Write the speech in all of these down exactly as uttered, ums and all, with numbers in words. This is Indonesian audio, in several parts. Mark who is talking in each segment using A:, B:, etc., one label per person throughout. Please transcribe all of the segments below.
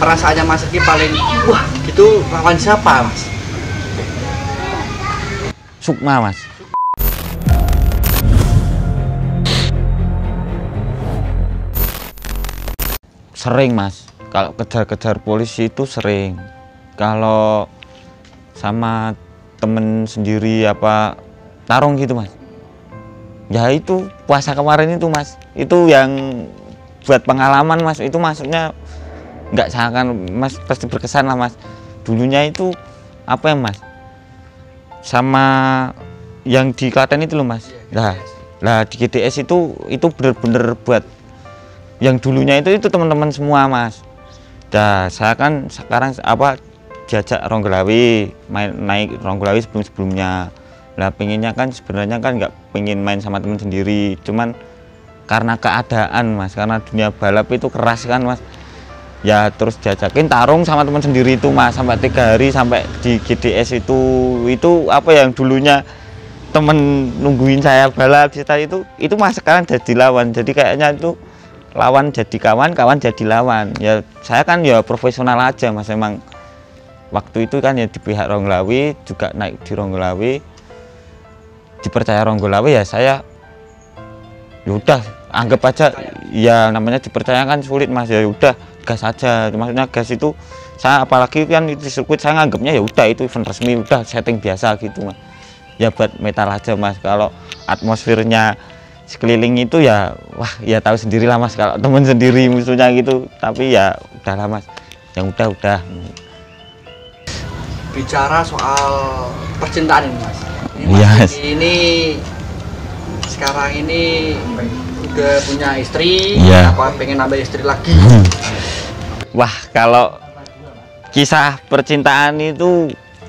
A: perasaannya Mas Riki paling wah gitu lawan siapa Mas?
B: Sukma Mas. Sering Mas, kalau kejar-kejar polisi itu sering. Kalau sama temen sendiri apa tarung gitu Mas. Ya itu puasa kemarin itu Mas, itu yang buat pengalaman Mas, itu maksudnya nggak seakan Mas pasti berkesan lah Mas. Dulunya itu apa ya Mas, sama yang di Klaten itu loh Mas. Nah, lah di G D S itu itu bener-bener buat yang dulunya itu itu teman-teman semua Mas. Nah saya kan sekarang apa diajak Ronggolawe, main naik Ronggolawe sebelum-sebelumnya. Lah pengennya kan sebenarnya kan nggak pengen main sama teman sendiri, cuman karena keadaan Mas, karena dunia balap itu keras kan Mas. Ya terus diajakin tarung sama teman sendiri itu Mas, sampai tiga hari sampai di G D S itu itu apa yang dulunya temen nungguin saya balap cerita itu itu Mas sekarang jadi lawan. Jadi kayaknya itu lawan jadi kawan, kawan jadi lawan. Ya saya kan ya profesional aja Mas, emang waktu itu kan ya di pihak Ronggolawe juga naik di Ronggolawe, dipercaya Ronggolawe ya saya yaudah anggap aja ya namanya dipercaya kan sulit Mas, ya udah gas aja. Maksudnya gas itu saya apalagi kan itu sirkuit saya nganggapnya ya udah itu event resmi, udah setting biasa gitu Mas. Ya buat metal aja Mas, kalau atmosfernya sekeliling itu ya wah ya tahu sendiri lah Mas, kalau temen sendiri musuhnya gitu. Tapi ya udahlah Mas, yang udah udah
A: bicara soal percintaan ini Mas. Ini Mas
B: yes.
A: Ini sekarang ini udah punya istri,
B: yeah.
A: apa pengen nambah istri lagi?
B: Wah kalau kisah percintaan itu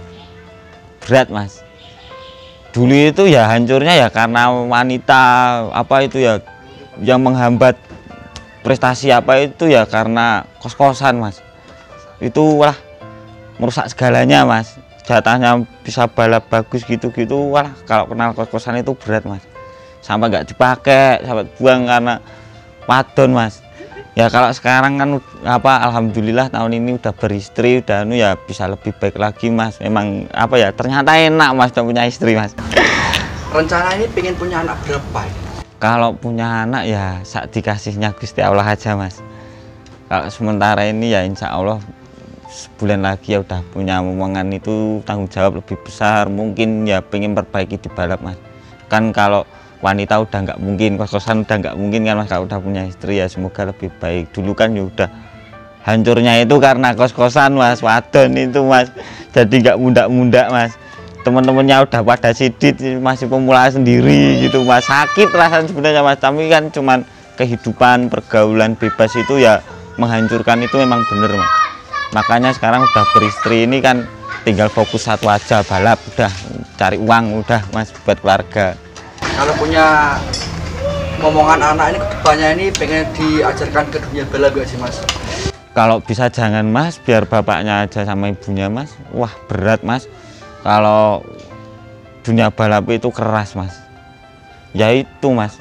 B: berat Mas. Dulu itu ya hancurnya ya karena wanita apa itu ya yang menghambat prestasi apa itu ya karena kos-kosan Mas. Itu wah merusak segalanya Mas. Jatahnya bisa balap bagus gitu-gitu, wah kalau kenal kos-kosan itu berat Mas. Sampai nggak dipakai, sampai buang karena wadon Mas. Ya kalau sekarang kan apa alhamdulillah tahun ini udah beristri, udah anu ya bisa lebih baik lagi Mas. Memang apa ya ternyata enak Mas udah punya istri Mas.
A: Rencana ini pengen punya anak berapa ya?
B: Kalau punya anak ya saat dikasihnya Gusti Allah aja Mas. Kalau sementara ini ya insya Allah sebulan lagi ya udah punya omongan itu tanggung jawab lebih besar. Mungkin ya pengen perbaiki di balap Mas. Kan kalau wanita udah nggak mungkin, kos-kosan udah nggak mungkin kan Mas, kalau udah punya istri ya semoga lebih baik. Dulu kan ya udah hancurnya itu karena kos-kosan Mas, wadon itu Mas, jadi nggak muda-muda Mas. Teman-temannya udah pada sidit, masih pemula sendiri gitu Mas, sakit rasanya sebenarnya Mas. Tapi kan cuman kehidupan pergaulan bebas itu ya menghancurkan itu memang bener Mas. Makanya sekarang udah beristri ini kan tinggal fokus satu aja, balap udah, cari uang udah Mas buat keluarga.
A: Kalau punya ngomongan anak ini kedepannya ini pengen diajarkan ke dunia balap gak sih Mas?
B: Kalau bisa jangan Mas, biar bapaknya aja sama ibunya Mas. Wah berat Mas, kalau dunia balap itu keras Mas. Ya itu Mas,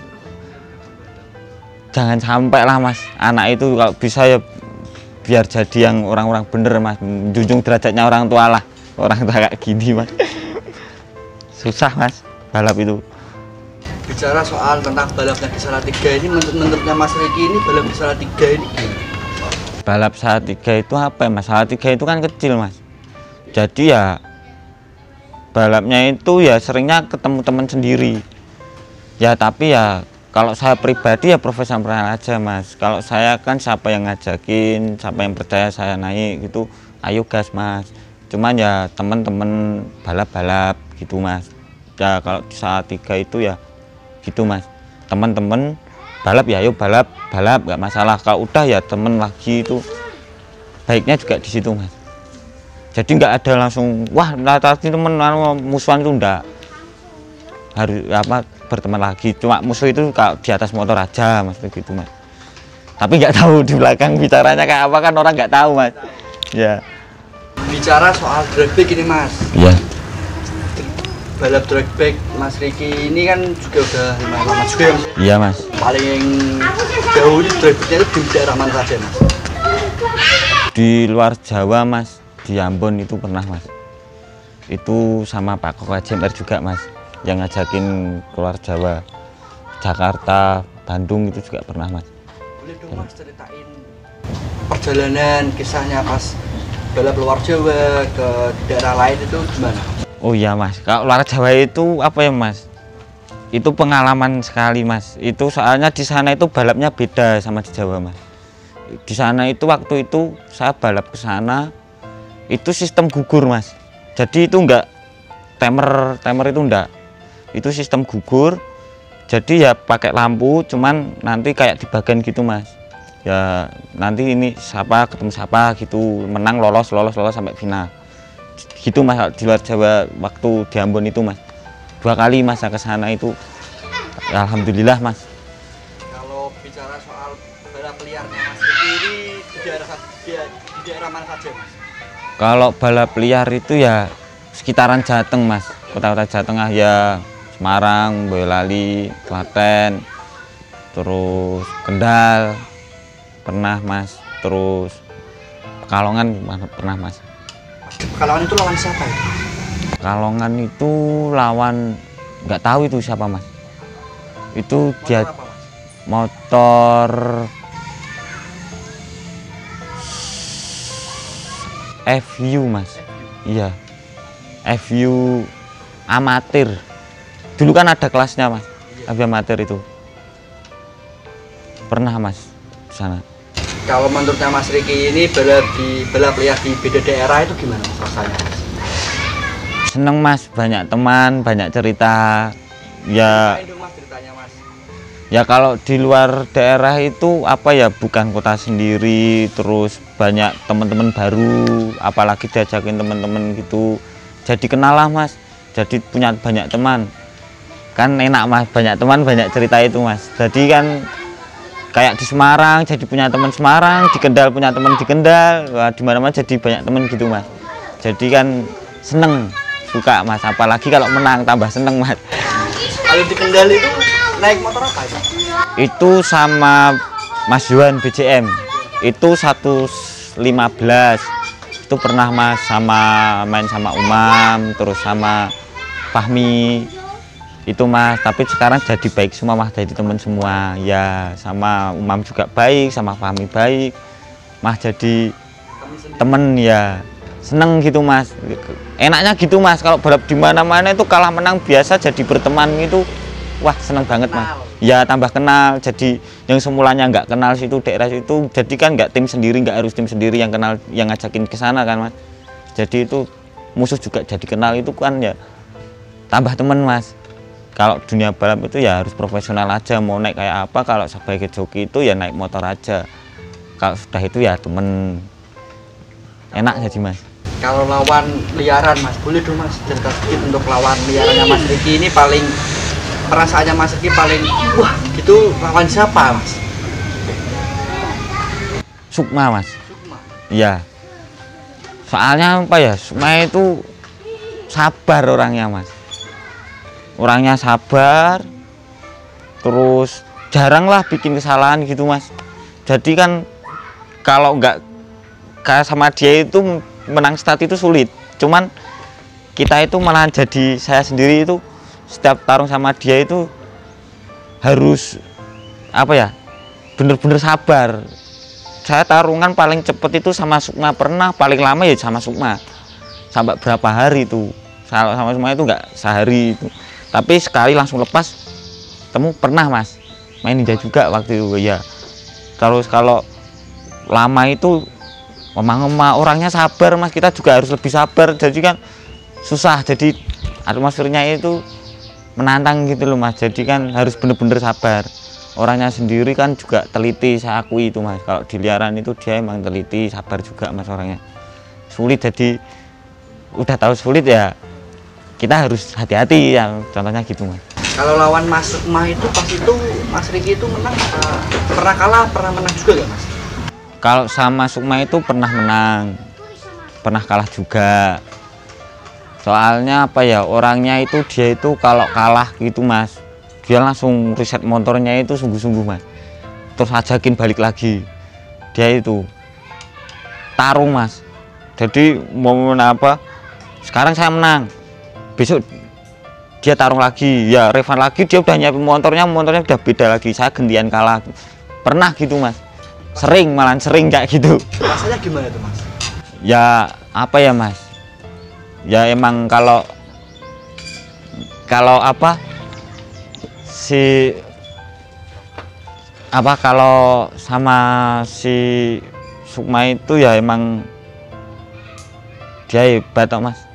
B: jangan sampai lah Mas anak itu kalau bisa ya biar jadi yang orang-orang bener Mas, menjunjung derajatnya orang tua lah. Orang tua kayak gini Mas, susah Mas balap itu.
A: Bicara soal tentang balapnya di Salatiga ini, menurutnya Mas Riki ini balap di Salatiga ini gimana?
B: Balap Salatiga itu apa ya Mas? Salatiga itu kan kecil Mas, jadi ya balapnya itu ya seringnya ketemu teman sendiri. Ya tapi ya kalau saya pribadi ya profesional aja Mas. Kalau saya kan siapa yang ngajakin, siapa yang percaya saya naik gitu, ayo gas Mas. Cuman ya teman-teman balap-balap gitu Mas. Ya kalau di Salatiga itu ya gitu Mas, teman-teman balap ya ayo balap balap nggak masalah. Kalau udah ya temen lagi itu baiknya juga di situ Mas. Jadi nggak ada langsung wah tadi temen musuhan itu enggak, harus apa berteman lagi. Cuma musuh itu kalau di atas motor aja Mas gitu Mas. Tapi nggak tahu di belakang bicaranya kayak apa kan orang nggak tahu Mas. Ya.
A: Bicara soal drag bike ini Mas.
B: Iya.
A: Balap drag bike Mas Riki ini kan juga udah lumayan lama juga ya Mas?
B: Iya Mas.
A: Paling jauh di drag bike-nya itu di daerah mana saja Mas?
B: Di luar Jawa mas, di Ambon itu pernah mas. Itu sama Pak Koko J M R juga mas, yang ngajakin keluar Jawa. Jakarta, Bandung itu juga pernah mas.
A: Boleh dong mas ceritain perjalanan kisahnya pas balap luar Jawa ke daerah lain itu gimana?
B: Oh iya mas, kalau luar Jawa itu apa ya mas? Itu pengalaman sekali mas. Itu soalnya di sana itu balapnya beda sama di Jawa mas. Di sana itu waktu itu saya balap ke sana itu sistem gugur mas. Jadi itu enggak timer, timer itu enggak. Itu sistem gugur. Jadi ya pakai lampu, cuman nanti kayak di bagian gitu mas. Ya nanti ini siapa ketemu siapa gitu, menang lolos lolos lolos sampai final. Gitu mas di luar Jawa waktu di Ambon itu mas. Dua kali mas ke sana itu. Ya, alhamdulillah mas.
A: Kalau bicara soal balap liarnya mas Riki ini di daerah di, di daerah mana saja mas?
B: Kalau balap liar itu ya sekitaran Jateng mas, kota-kota Jawa Tengah ya, Semarang, Boyolali, Klaten, terus Kendal pernah mas, terus Pekalongan pernah mas.
A: Pekalongan itu lawan siapa ya?
B: Pekalongan itu lawan nggak tahu itu siapa mas. Itu
A: Motor
B: dia
A: apa, mas?
B: motor F U mas. Iya, F U amatir. Dulu kan ada kelasnya mas,
A: Iya.
B: F U amatir itu. Pernah mas di sana.
A: Kalau menurutnya mas Riki ini balap di balap liar di beda daerah itu gimana mas rasanya mas?
B: Seneng mas, banyak teman, banyak cerita. Ya,
A: Ceritain dong, mas ceritanya mas.
B: ya kalau di luar daerah itu apa ya, bukan kota sendiri, terus banyak teman-teman baru, apalagi diajakin teman-teman gitu. Jadi kenal lah mas, jadi punya banyak teman. Kan enak mas, banyak teman, banyak cerita itu mas. Jadi kan kayak di Semarang jadi punya teman Semarang, di Kendal punya teman di Kendal, wah, di mana-mana jadi banyak teman gitu mas. Jadi kan seneng, suka mas, apalagi kalau menang tambah seneng mas.
A: Kalau di Kendal itu naik motor apa itu?
B: Itu sama Mas Yuan B J M, itu seratus lima belas. Itu pernah mas, sama main sama Umam, terus sama Fahmi itu mas. Tapi sekarang jadi baik semua mas, jadi teman semua ya. Sama Umam juga baik, sama Fahmi baik mas, jadi temen ya. Seneng gitu mas, enaknya gitu mas. Kalau balap di mana-mana itu kalah menang biasa, jadi berteman itu wah seneng banget mas. Ya tambah kenal, jadi yang semulanya nggak kenal situ daerah situ, jadi kan nggak tim sendiri, nggak harus tim sendiri yang kenal, yang ngajakin ke sana kan mas. Jadi itu musuh juga jadi kenal, itu kan ya tambah temen mas. Kalau dunia balap itu ya harus profesional aja, mau naik kayak apa, kalau sebagai joki itu ya naik motor aja. Kalau sudah itu ya temen, enak jadi mas.
A: Kalau lawan liaran mas, boleh dong mas cerita sedikit untuk lawan liarannya mas Riki ini paling, perasaannya mas Riki paling wah gitu lawan siapa mas?
B: Sukma mas.
A: Sukma.
B: Iya. Soalnya apa ya, Sukma itu sabar orangnya mas. Orangnya sabar, terus jarang lah bikin kesalahan gitu mas. Jadi kan kalau nggak kayak sama dia itu menang start itu sulit. Cuman kita itu malah jadi, saya sendiri itu setiap tarung sama dia itu harus apa ya, bener-bener sabar. Saya tarungan paling cepet itu sama Sukma, pernah paling lama ya sama Sukma sampai berapa hari itu. Sama Sukma itu nggak sehari itu, tapi sekali langsung lepas temu pernah mas. Main ninja juga waktu itu ya. Terus kalau lama itu memang orangnya sabar mas, kita juga harus lebih sabar, jadi kan susah, jadi atmosfernya itu menantang gitu loh mas. Jadi kan harus bener-bener sabar. Orangnya sendiri kan juga teliti, saya akui itu mas. Kalau di liaran itu dia emang teliti, sabar juga mas orangnya. Sulit, jadi udah tahu sulit ya kita harus hati-hati ya, contohnya gitu mas.
A: Kalau lawan Mas Sukma itu pas itu Mas Riki itu menang apa? Pernah kalah, pernah menang juga gak mas?
B: Kalau sama Sukma itu pernah menang, pernah kalah juga. Soalnya apa ya, orangnya itu dia itu kalau kalah gitu mas, dia langsung riset motornya itu sungguh-sungguh mas. Terus ajakin balik lagi. Dia itu tarung mas. Jadi momen apa sekarang saya menang, besok dia tarung lagi, ya revan lagi, dia udah nyiapin motornya, motornya udah beda lagi, saya gantian kalah. Pernah gitu mas, sering malah sering kayak gitu.
A: Rasanya gimana tuh mas?
B: Ya apa ya mas, ya emang kalau kalau apa si apa kalau sama si Sukma itu ya emang dia hebat toh mas.